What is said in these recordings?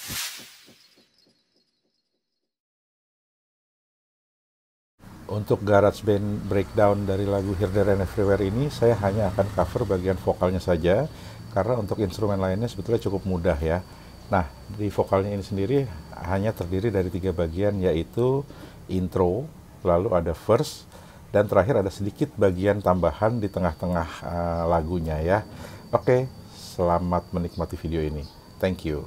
Untuk GarageBand breakdown dari lagu Here, There, and Everywhere ini, saya hanya akan cover bagian vokalnya saja, karena untuk instrumen lainnya sebetulnya cukup mudah ya. Nah, di vokalnya ini sendiri hanya terdiri dari 3 bagian, yaitu intro, lalu ada verse, dan terakhir ada sedikit bagian tambahan di tengah-tengah lagunya ya. Oke, selamat menikmati video ini. Thank you.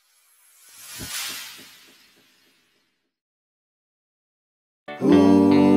Ooh.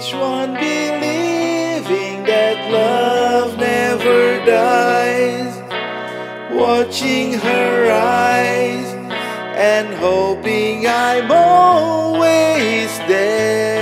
each one believing that love never dies, watching her eyes and hoping I'm always there.